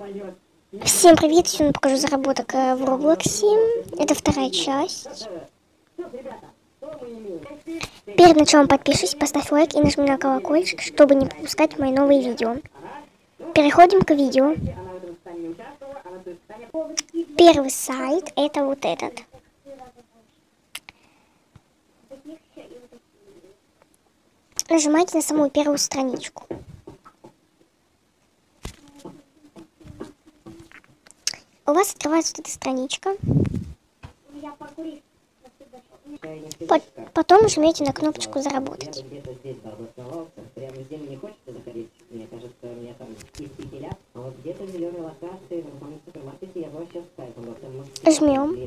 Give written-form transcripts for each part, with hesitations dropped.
Всем привет! Сегодня покажу заработок в Роблоксе. Это вторая часть. Перед началом подпишись, поставь лайк и нажми на колокольчик, чтобы не пропускать мои новые видео. Переходим к видео. Первый сайт это вот этот. Нажимайте на самую первую страничку. У вас открывается вот эта страничка. Потом жмете на кнопочку «Заработать». Жмем.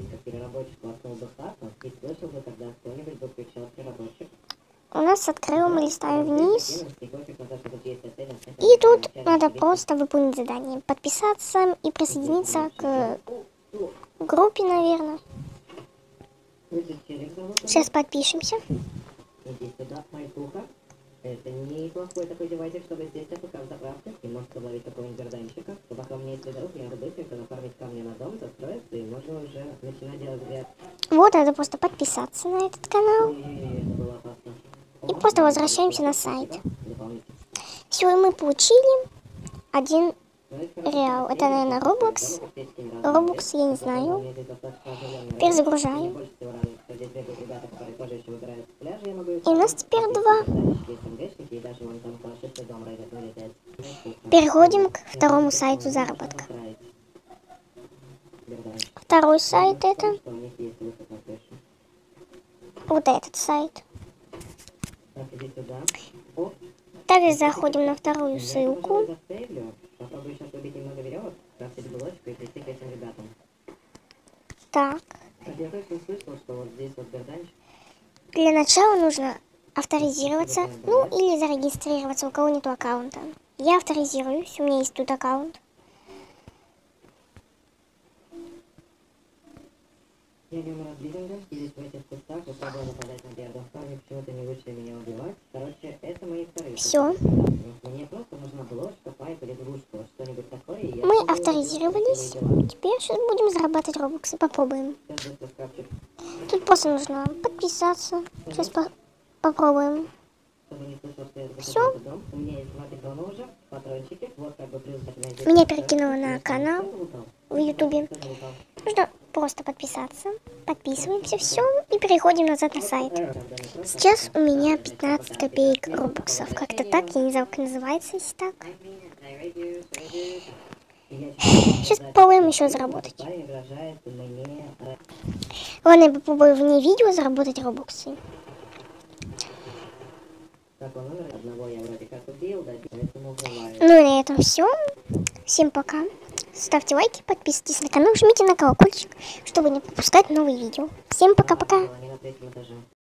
У нас открыл, мы листаем вниз. И тут надо просто выполнить задание. Подписаться и присоединиться к группе, наверное. Сейчас подпишемся. Это неплохой такой девайсик, чтобы здесь пока в заправке и может ловить какого-нибудь верданщика. То пока у меня есть дорог, я буду быстренько нафармить камни на дом, застроиться, и можно уже начинать делать ряд. Вот, это просто подписаться на этот канал. И просто возвращаемся на сайт. Все, и мы получили 1 реал. Это, наверное, Roblox. Roblox, я не знаю. Перезагружаем. И у нас теперь 2. Переходим к второму сайту заработка. Второй сайт это вот этот сайт. Также заходим на вторую ссылку. Так. Для начала нужно авторизироваться, ну или зарегистрироваться, у кого нету аккаунта. Я авторизируюсь, у меня есть тут аккаунт. Я не умру от бидинга, и здесь в этих кустах попробую нападать на первых. Парни почему-то не вышли меня убивать. Короче, это мои вторые. Все. Мне просто нужна бложка, пайп или игрушка, что-нибудь такое. Мы авторизировались. Теперь сейчас будем зарабатывать робоксы. Попробуем. Тут просто нужно подписаться. Сейчас попробуем. Все. Меня перекинуло на канал в ютубе. Нужно просто подписаться. Подписываемся, все, и переходим назад на сайт. Сейчас у меня 15 копеек робоксов. Как-то так, я не знаю, как называется, если так. Сейчас попробуем еще заработать. Ладно, я попробую вне видео заработать робоксы. Ну и на этом все. Всем пока. Ставьте лайки, подписывайтесь на канал, жмите на колокольчик, чтобы не пропускать новые видео. Всем пока-пока.